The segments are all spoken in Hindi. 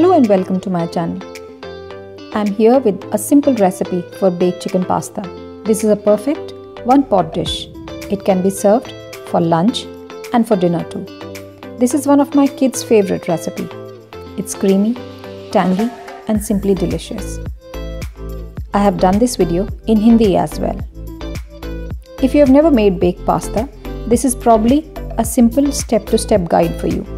Hello and welcome to my channel. I'm here with a simple recipe for baked chicken pasta. This is a perfect one-pot dish. It can be served for lunch and for dinner too. This is one of my kids' favorite recipe. It's creamy, tangy and simply delicious. I have done this video in Hindi as well. If you have never made baked pasta, this is probably a simple step-to-step guide for you.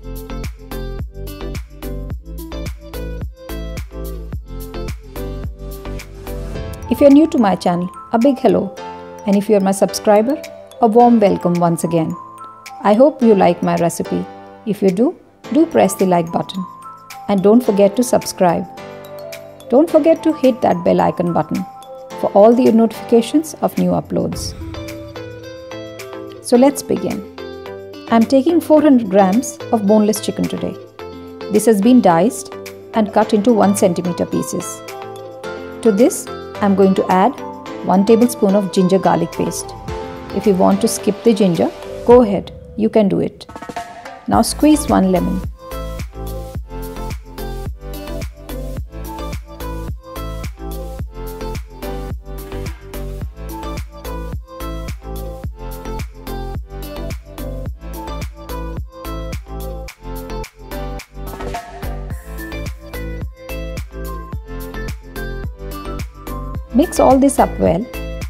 If you are new to my channel, a big hello, and if you are my subscriber, a warm welcome once again. I hope you like my recipe. If you do press the like button and don't forget to subscribe. Don't forget to hit that bell icon button for all the notifications of new uploads. So let's begin. I'm taking 400 grams of boneless chicken today. This has been diced and cut into 1 centimeter pieces. To this, I'm going to add 1 tablespoon of ginger garlic paste. If you want to skip the ginger, go ahead, you can do it. Now squeeze 1 lemon. Mix all this up well.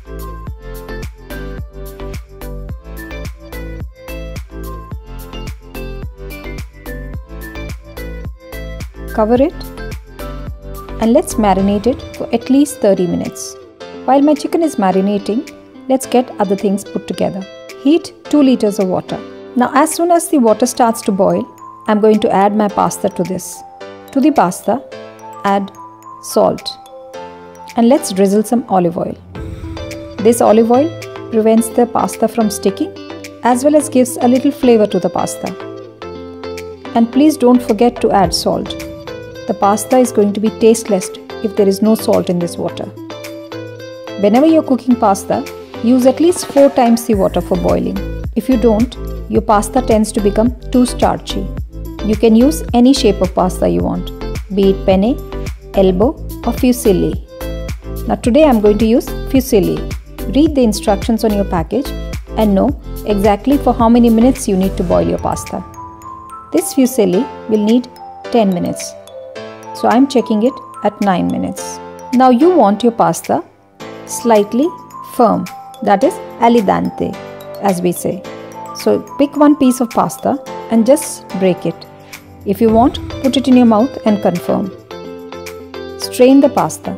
Cover it and let's marinate it for at least 30 minutes. While my chicken is marinating, let's get other things put together. Heat 2 liters of water. Now as soon as the water starts to boil, I'm going to add my pasta to this. To the pasta, add salt. And let's drizzle some olive oil. This olive oil prevents the pasta from sticking as well as gives a little flavor to the pasta. And please don't forget to add salt. The pasta is going to be tasteless if there is no salt in this water. Whenever you're cooking pasta, use at least 4 times the water for boiling. If you don't, your pasta tends to become too starchy. You can use any shape of pasta you want, be it penne, elbow or fusilli. Now today I'm going to use fusilli. Read the instructions on your package and know exactly for how many minutes you need to boil your pasta. This fusilli will need 10 minutes. So I'm checking it at 9 minutes. Now you want your pasta slightly firm, that is al dente as we say. So pick one piece of pasta and just break it. If you want, put it in your mouth and confirm. Strain the pasta.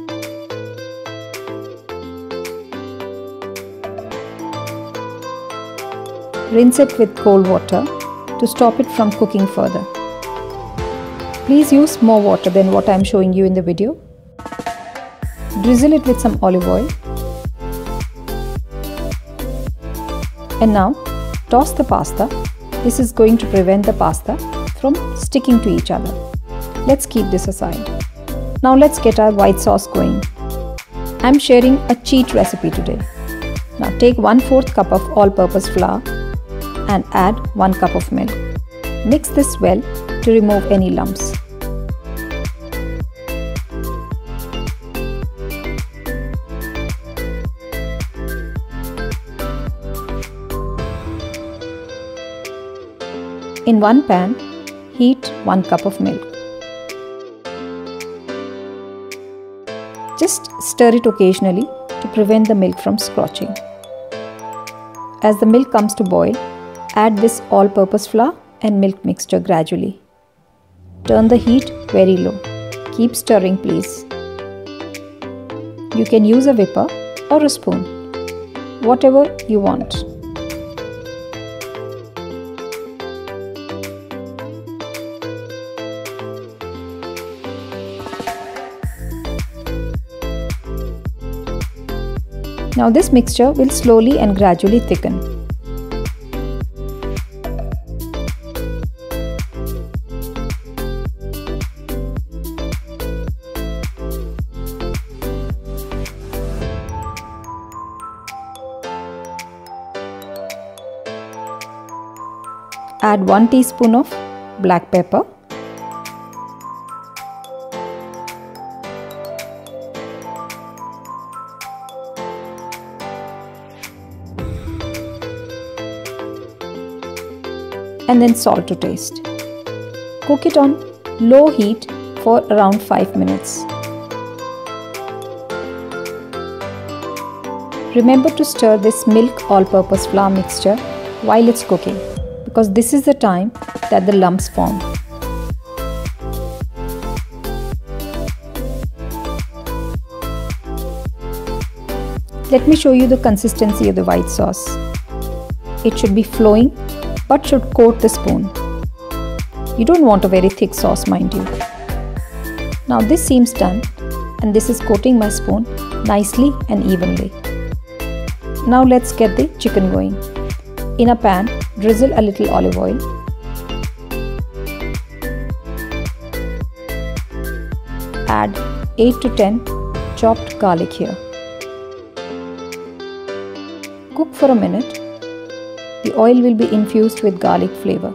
Rinse it with cold water to stop it from cooking further. Please use more water than what I am showing you in the video. Drizzle it with some olive oil. And now toss the pasta. This is going to prevent the pasta from sticking to each other. Let's keep this aside. Now let's get our white sauce going. I am sharing a cheat recipe today. Now take 1/4 cup of all-purpose flour and add 1 cup of milk. Mix this well to remove any lumps. In one pan, heat 1 cup of milk. Just stir it occasionally to prevent the milk from scorching. As the milk comes to boil, add this all-purpose flour and milk mixture gradually. Turn the heat very low. Keep stirring please. You can use a whipper or a spoon, whatever you want. Now this mixture will slowly and gradually thicken. Add 1 teaspoon of black pepper, and then salt to taste. Cook it on low heat for around 5 minutes. Remember to stir this milk all-purpose flour mixture while it's cooking, because this is the time that the lumps form. Let me show you the consistency of the white sauce. It should be flowing but should coat the spoon. You don't want a very thick sauce, mind you. Now this seems done, and this is coating my spoon nicely and evenly. Now let's get the chicken going. In a pan, drizzle a little olive oil. Add 8 to 10 chopped garlic here. Cook for a minute. The oil will be infused with garlic flavor.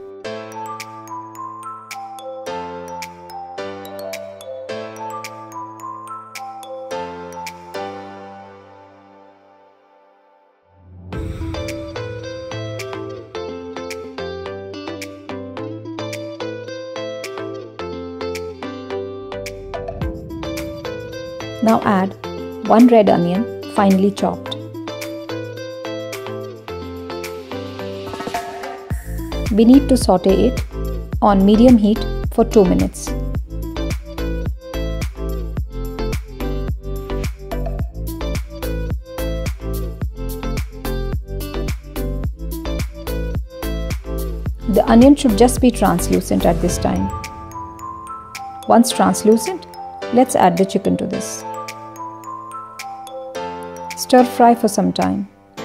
Now add 1 red onion, finely chopped. We need to saute it on medium heat for 2 minutes. The onion should just be translucent at this time. Once translucent, let's add the chicken to this. Stir fry for some time.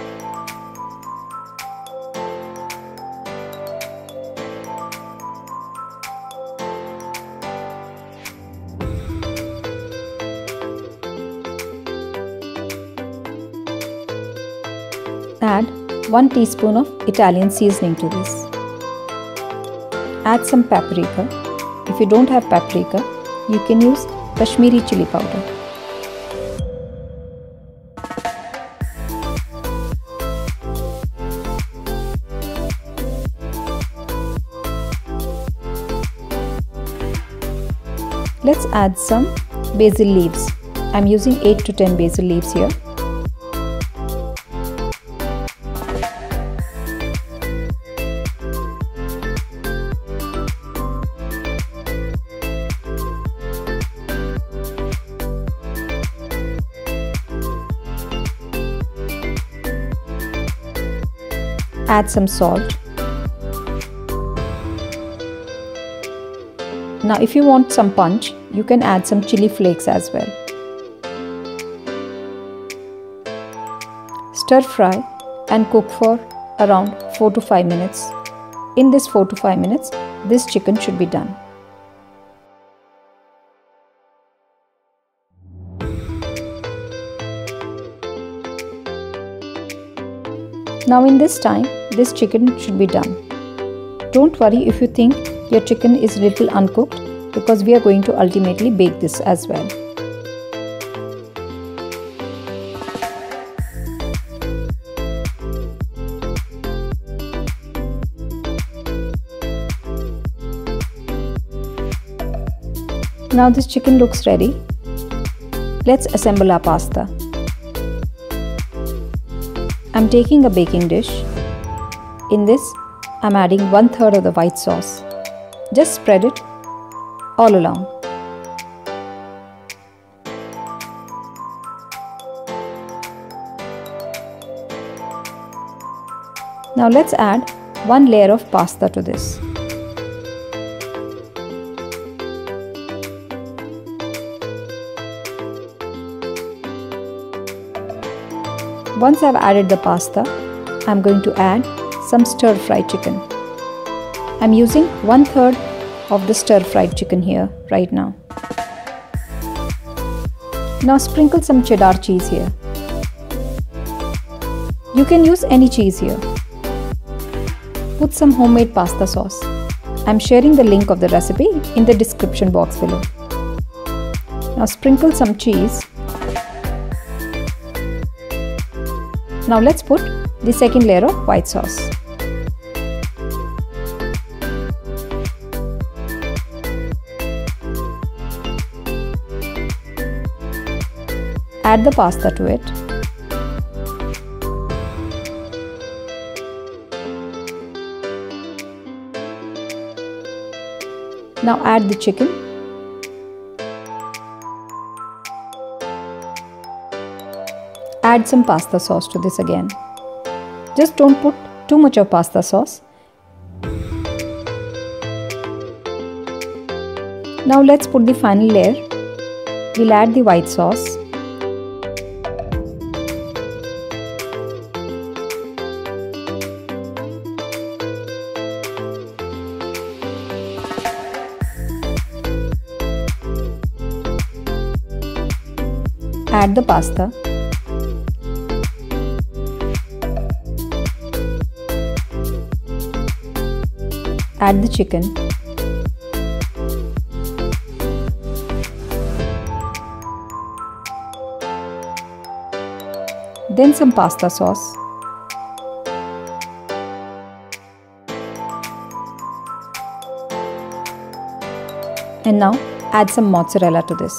Add 1 teaspoon of Italian seasoning to this. Add some paprika. If you don't have paprika, you can use Kashmiri chili powder. Let's add some basil leaves. I'm using 8 to 10 basil leaves here. Add some salt. Now if you want some punch, you can add some chili flakes as well. Stir fry and cook for around 4 to 5 minutes. In this 4 to 5 minutes, this chicken should be done. Now in this time, this chicken should be done. Don't worry if you think your chicken is little uncooked, because we are going to ultimately bake this as well. Now this chicken looks ready. Let's assemble our pasta. I'm taking a baking dish. In this, I'm adding 1/3 of the white sauce. Just spread it all along. Now let's add 1 layer of pasta to this. Once I've added the pasta, I'm going to add some stir-fried chicken. I'm using 1/3 of the stir-fried chicken here right now. Now sprinkle some cheddar cheese here. You can use any cheese here. Put some homemade pasta sauce. I'm sharing the link of the recipe in the description box below. Now sprinkle some cheese. Now let's put the second layer of white sauce. Add the pasta to it. Now add the chicken. Add some pasta sauce to this again. Just don't put too much of pasta sauce. Now let's put the final layer. We'll add the white sauce. Add the pasta. Add the chicken. Then some pasta sauce. And now add some mozzarella to this.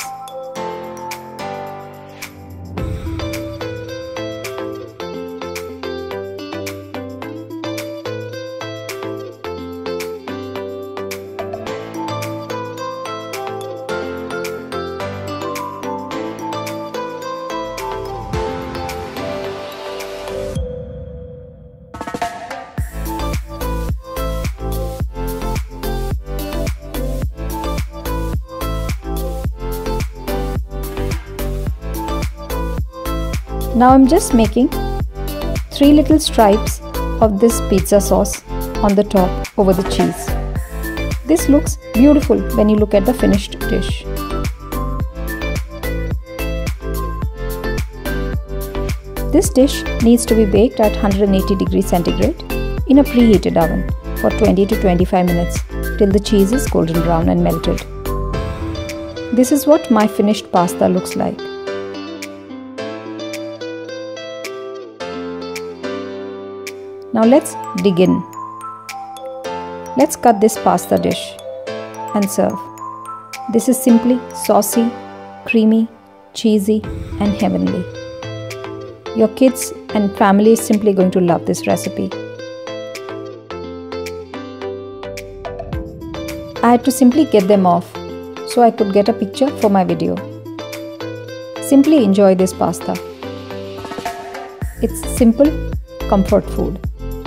Now I'm just making 3 little stripes of this pizza sauce on the top over the cheese. This looks beautiful when you look at the finished dish. This dish needs to be baked at 180 degrees centigrade in a preheated oven for 20 to 25 minutes till the cheese is golden brown and melted. This is what my finished pasta looks like. Now let's dig in. Let's cut this pasta dish and serve. This is simply saucy, creamy, cheesy and heavenly. Your kids and family is simply going to love this recipe. I had to simply get them off so I could get a picture for my video. Simply enjoy this pasta. It's simple, comfort food.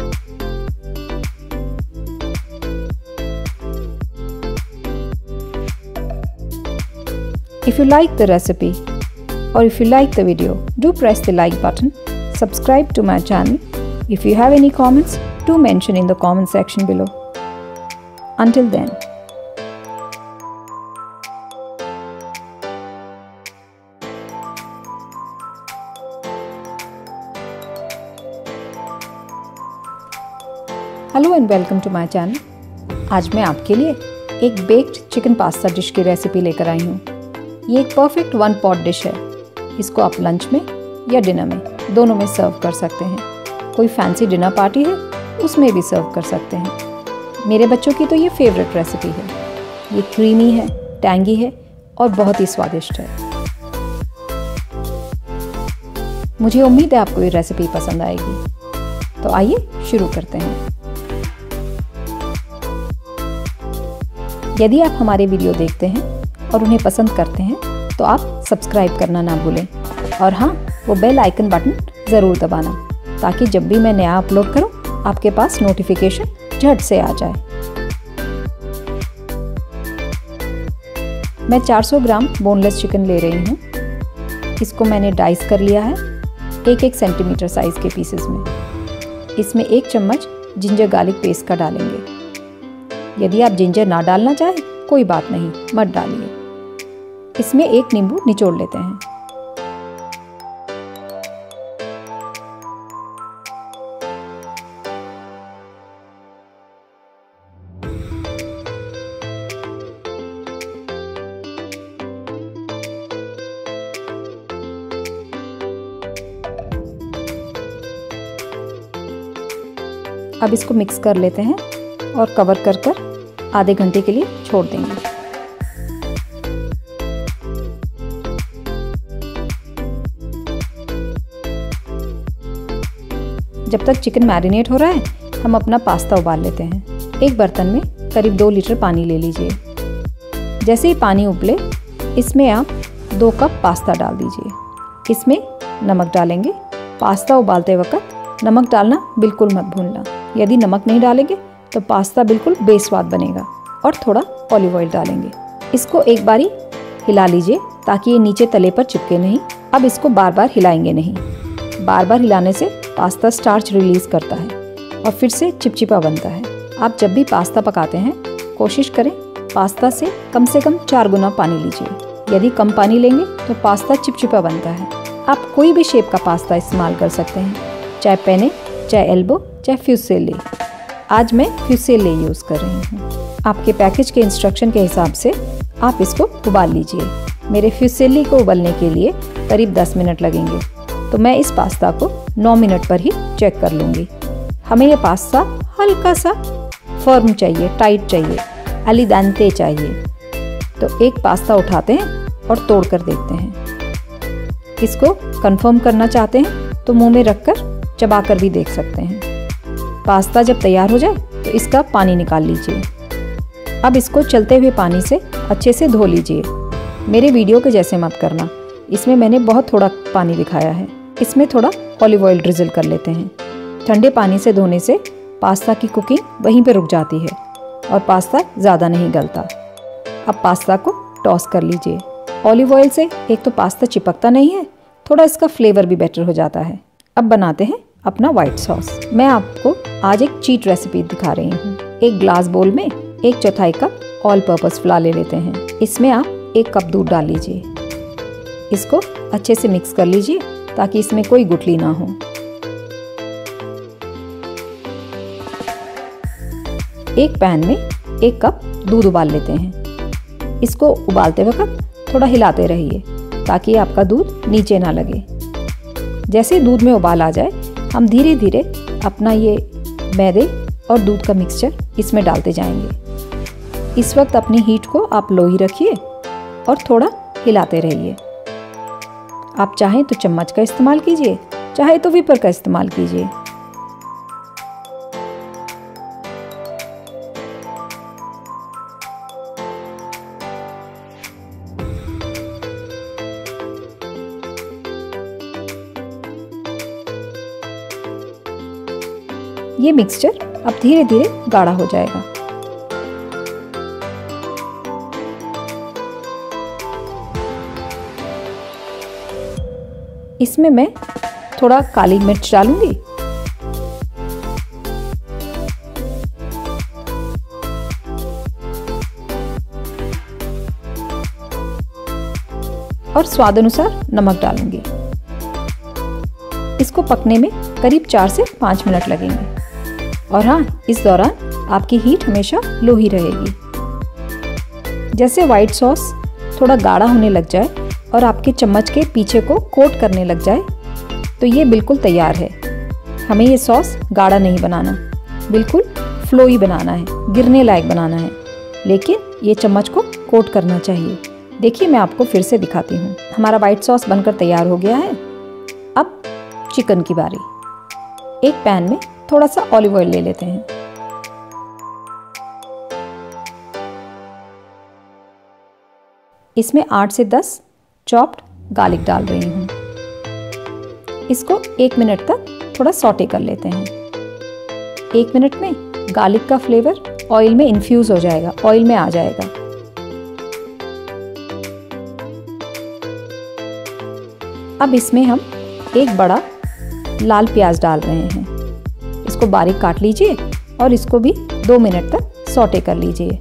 If you like the recipe or if you like the video, do press the like button, subscribe to my channel. If you have any comments, do mention in the comment section below. Until then. Hello and welcome to my channel. आज मैं आपके लिए एक बेक्ड चिकन पास्ता डिश की रेसिपी लेकर आई हूँ। ये एक परफेक्ट वन पॉट डिश है। इसको आप लंच में या डिनर में दोनों में सर्व कर सकते हैं। कोई फैंसी डिनर पार्टी है उसमें भी सर्व कर सकते हैं। मेरे बच्चों की तो ये फेवरेट रेसिपी है। ये क्रीमी है, टैंगी है और बहुत ही स्वादिष्ट है। मुझे उम्मीद है आपको ये रेसिपी पसंद आएगी। तो आइए शुरू करते हैं। यदि आप हमारे वीडियो देखते हैं और उन्हें पसंद करते हैं तो आप सब्सक्राइब करना ना भूलें और हाँ, वो बेल आइकन बटन ज़रूर दबाना ताकि जब भी मैं नया अपलोड करूं आपके पास नोटिफिकेशन झट से आ जाए। मैं 400 ग्राम बोनलेस चिकन ले रही हूँ। इसको मैंने डाइस कर लिया है 1-1 सेंटीमीटर साइज़ के पीसेस में। इसमें 1 चम्मच जिंजर गार्लिक पेस्ट का डालेंगे। यदि आप जिंजर ना डालना चाहें कोई बात नहीं, मत डालिए। इसमें 1 नींबू निचोड़ लेते हैं। अब इसको मिक्स कर लेते हैं और कवर कर आधे घंटे के लिए छोड़ देंगे। जब तक चिकन मैरिनेट हो रहा है हम अपना पास्ता उबाल लेते हैं। एक बर्तन में करीब 2 लीटर पानी ले लीजिए। जैसे ही पानी उबले इसमें आप 2 कप पास्ता डाल दीजिए। इसमें नमक डालेंगे। पास्ता उबालते वक्त नमक डालना बिल्कुल मत भूलना। यदि नमक नहीं डालेंगे तो पास्ता बिल्कुल बेस्वाद बनेगा। और थोड़ा ऑलिव ऑयल डालेंगे। इसको एक बारी हिला लीजिए ताकि ये नीचे तले पर चिपके नहीं। अब इसको बार बार हिलाएंगे नहीं। बार बार हिलाने से पास्ता स्टार्च रिलीज करता है और फिर से चिपचिपा बनता है। आप जब भी पास्ता पकाते हैं कोशिश करें पास्ता से कम 4 गुना पानी लीजिए। यदि कम पानी लेंगे तो पास्ता चिपचिपा बनता है। आप कोई भी शेप का पास्ता इस्तेमाल कर सकते हैं, चाहे पेने, चाहे एल्बो, चाहे फ्यूसेले। आज मैं फ्यूसेले यूज़ कर रही हूँ। आपके पैकेज के इंस्ट्रक्शन के हिसाब से आप इसको उबाल लीजिए। मेरे फ्यूसेली को उबलने के लिए करीब 10 मिनट लगेंगे, तो मैं इस पास्ता को 9 मिनट पर ही चेक कर लूँगी। हमें ये पास्ता हल्का सा फर्म चाहिए, टाइट चाहिए, अली दांते चाहिए। तो एक पास्ता उठाते हैं और तोड़ कर देखते हैं। इसको कंफर्म करना चाहते हैं तो मुंह में रखकर चबा कर भी देख सकते हैं। पास्ता जब तैयार हो जाए तो इसका पानी निकाल लीजिए। अब इसको चलते हुए पानी से अच्छे से धो लीजिए। मेरे वीडियो के जैसे मत करना, इसमें मैंने बहुत थोड़ा पानी दिखाया है। इसमें थोड़ा ऑलिव ऑयल ड्रिजल कर लेते हैं। ठंडे पानी से धोने से पास्ता की कुकिंग वहीं पर रुक जाती है और पास्ता ज़्यादा नहीं गलता। अब पास्ता को टॉस कर लीजिए। ऑलिव ऑयल से एक तो पास्ता चिपकता नहीं है, थोड़ा इसका फ्लेवर भी बेटर हो जाता है। अब बनाते हैं अपना वाइट सॉस। मैं आपको आज एक चीट रेसिपी दिखा रही हूँ। एक ग्लास बोल में 1/4 कप ऑल पर्पस फ्लावर ले लेते हैं। इसमें आप 1 कप दूध डाल लीजिए। इसको अच्छे से मिक्स कर लीजिए ताकि इसमें कोई गुठली ना हो। एक पैन में 1 कप दूध उबाल लेते हैं। इसको उबालते वक्त थोड़ा हिलाते रहिए ताकि आपका दूध नीचे ना लगे। जैसे दूध में उबाल आ जाए हम धीरे धीरे अपना ये मैदे और दूध का मिक्सचर इसमें डालते जाएंगे। इस वक्त अपनी हीट को आप लो ही रखिए और थोड़ा हिलाते रहिए। आप चाहें तो चम्मच का इस्तेमाल कीजिए, चाहे तो विपर का इस्तेमाल कीजिए। ये मिक्सचर अब धीरे धीरे गाढ़ा हो जाएगा। इसमें मैं थोड़ा काली मिर्च डालूंगी। और स्वाद अनुसार नमक डालूंगी। इसको पकने में करीब 4 से 5 मिनट लगेंगे। और हाँ, इस दौरान आपकी हीट हमेशा लो ही रहेगी। जैसे वाइट सॉस थोड़ा गाढ़ा होने लग जाए और आपके चम्मच के पीछे को कोट करने लग जाए तो ये बिल्कुल तैयार है। हमें ये सॉस गाढ़ा नहीं बनाना, बिल्कुल फ्लोई बनाना है, गिरने लायक बनाना है, लेकिन ये चम्मच को कोट करना चाहिए। देखिए मैं आपको फिर से दिखाती हूँ। हमारा वाइट सॉस बनकर तैयार हो गया है। अब चिकन की बारी। एक पैन में थोड़ा सा ऑलिव ऑयल ले लेते हैं। इसमें 8 से 10 चॉप्ड गार्लिक डाल रही हूँ। इसको 1 मिनट तक थोड़ा सॉटे कर लेते हैं। 1 मिनट में गार्लिक का फ्लेवर ऑयल में इन्फ्यूज हो जाएगा, ऑयल में आ जाएगा। अब इसमें हम एक बड़ा लाल प्याज डाल रहे हैं। इसको बारीक काट लीजिए और इसको भी 2 मिनट तक सॉटे कर लीजिए।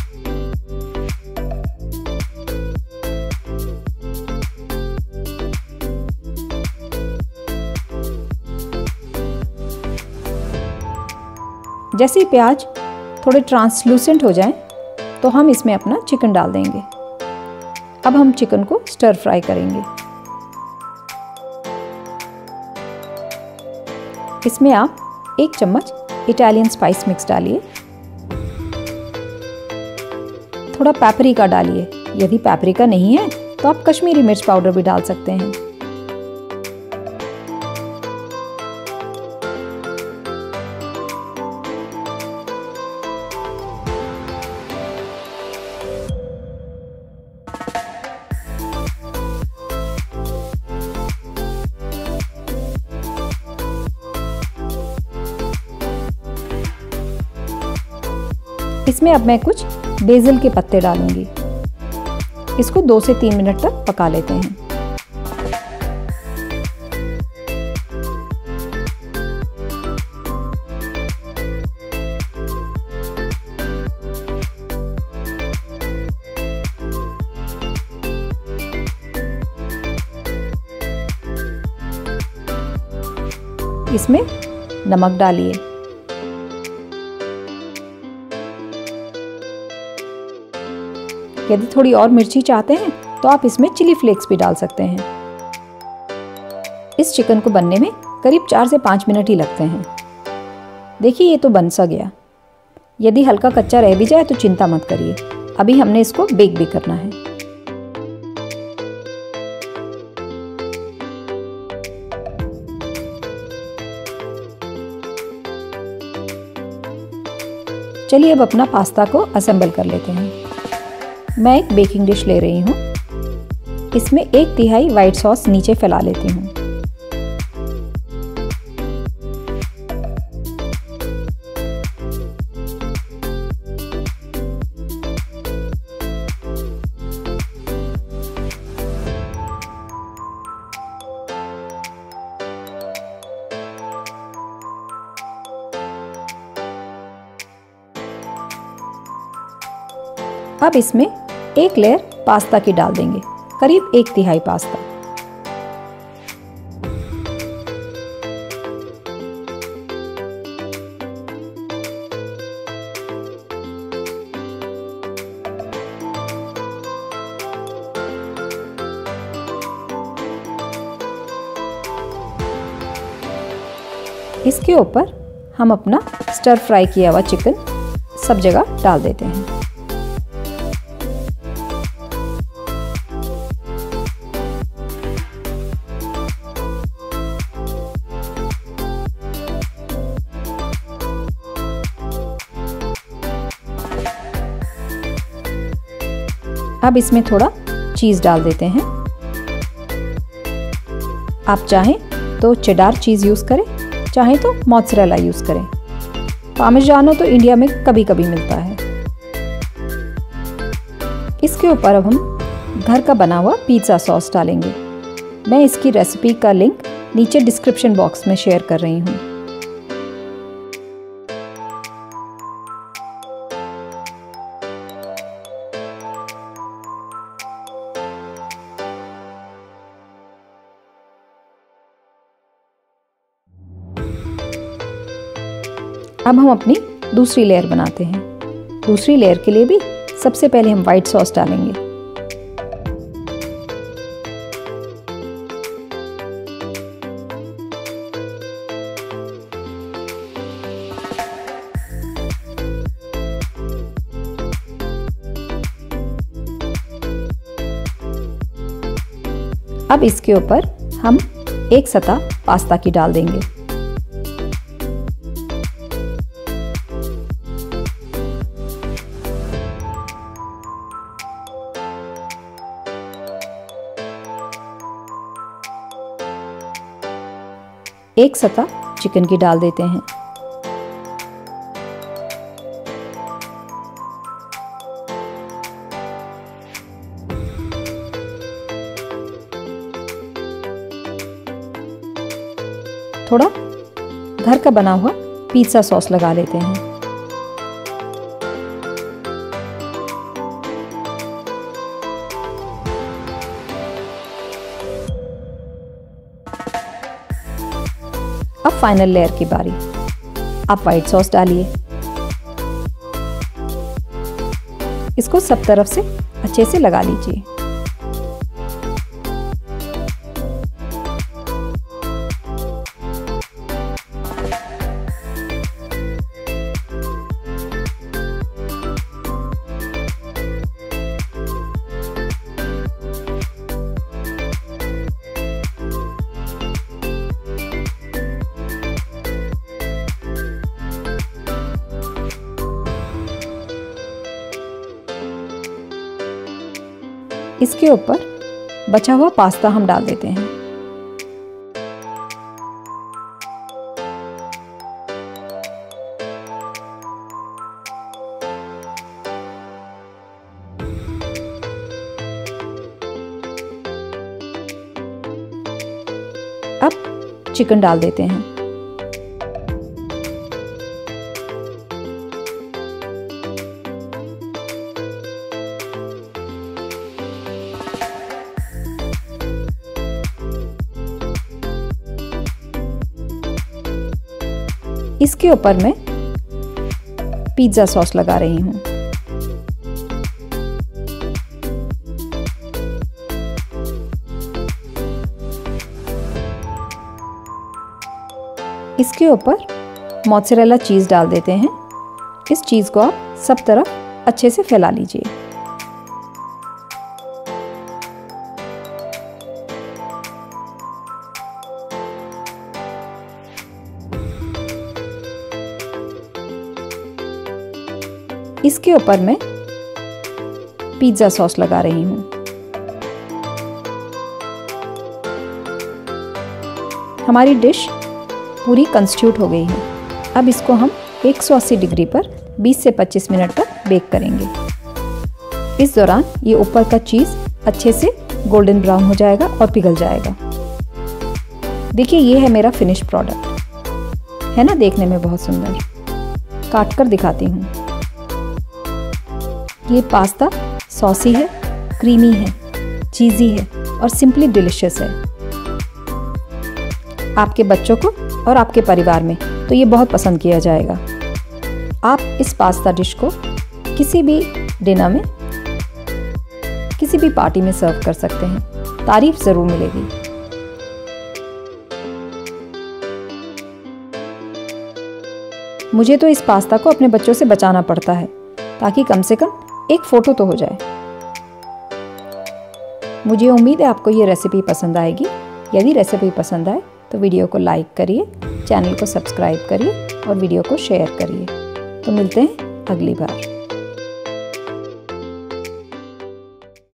जैसे ही प्याज थोड़े ट्रांसलूसेंट हो जाएं, तो हम इसमें अपना चिकन डाल देंगे। अब हम चिकन को स्टर फ्राई करेंगे। इसमें आप 1 चम्मच इटालियन स्पाइस मिक्स डालिए। थोड़ा पेपरिका डालिए। यदि पेपरिका नहीं है तो आप कश्मीरी मिर्च पाउडर भी डाल सकते हैं। इसमें अब मैं कुछ बेसिल के पत्ते डालूंगी। इसको 2 से 3 मिनट तक पका लेते हैं। इसमें नमक डालिए। यदि थोड़ी और मिर्ची चाहते हैं तो आप इसमें चिली फ्लेक्स भी डाल सकते हैं। इस चिकन को बनने में करीब 4 से 5 मिनट ही लगते हैं। देखिए ये तो बन सा गया। यदि हल्का कच्चा रह भी जाए तो चिंता मत करिए, अभी हमने इसको बेक भी करना है। चलिए अब अपना पास्ता को असेंबल कर लेते हैं। मैं एक बेकिंग डिश ले रही हूँ। इसमें 1/3 व्हाइट सॉस नीचे फैला लेती हूँ। अब इसमें 1 लेयर पास्ता की डाल देंगे, करीब 1/3 पास्ता। इसके ऊपर हम अपना स्टर फ्राई किया हुआ चिकन सब जगह डाल देते हैं। अब इसमें थोड़ा चीज़ डाल देते हैं। आप चाहें तो चेडार चीज़ यूज़ करें, चाहें तो मोज़रेला यूज़ करें। पार्मेजानो तो इंडिया में कभी कभी मिलता है। इसके ऊपर अब हम घर का बना हुआ पिज़्ज़ा सॉस डालेंगे। मैं इसकी रेसिपी का लिंक नीचे डिस्क्रिप्शन बॉक्स में शेयर कर रही हूँ। अब हम अपनी दूसरी लेयर बनाते हैं। दूसरी लेयर के लिए भी सबसे पहले हम व्हाइट सॉस डालेंगे। अब इसके ऊपर हम एक सतह पास्ता की डाल देंगे। एक सतह चिकन की डाल देते हैं। थोड़ा घर का बना हुआ पिज़्ज़ा सॉस लगा लेते हैं। अब फाइनल लेयर की बारी। आप व्हाइट सॉस डालिए। इसको सब तरफ से अच्छे से लगा लीजिए। इसके ऊपर बचा हुआ पास्ता हम डाल देते हैं। चिकन डाल देते हैं। इसके ऊपर मैं पिज़्ज़ा सॉस लगा रही हूँ। इसके ऊपर मोज़रेला चीज़ डाल देते हैं। इस चीज़ को आप सब तरफ अच्छे से फैला लीजिए। इसके ऊपर मैं पिज़्ज़ा सॉस लगा रही हूँ। हमारी डिश पूरी कंस्टिट्यूट हो गई है। अब इसको हम 180 डिग्री पर 20 से 25 मिनट तक बेक करेंगे। इस दौरान ये ऊपर का चीज़ अच्छे से गोल्डन ब्राउन हो जाएगा और पिघल जाएगा। देखिए ये है मेरा फिनिश प्रोडक्ट, है ना देखने में बहुत सुंदर। काट कर दिखाती हूँ। ये पास्ता सॉसी है, क्रीमी है, चीज़ी है और सिंपली डिलिशियस है। आपके बच्चों को और आपके परिवार में तो ये बहुत पसंद किया जाएगा। आप इस पास्ता डिश को किसी भी डिनर में, किसी भी पार्टी में सर्व कर सकते हैं। तारीफ ज़रूर मिलेगी। मुझे तो इस पास्ता को अपने बच्चों से बचाना पड़ता है ताकि कम से कम एक फ़ोटो तो हो जाए। मुझे उम्मीद है आपको ये रेसिपी पसंद आएगी। यदि रेसिपी पसंद आए तो वीडियो को लाइक करिए, चैनल को सब्सक्राइब करिए और वीडियो को शेयर करिए। तो मिलते हैं अगली बार।